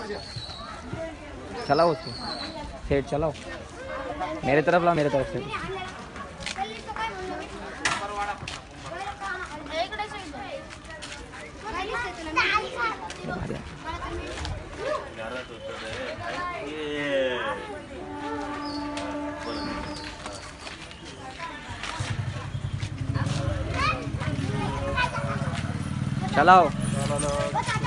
चलाओ उसको, सेट चलाओ, मेरे तरफ ला, मेरे तरफ से। चलाओ।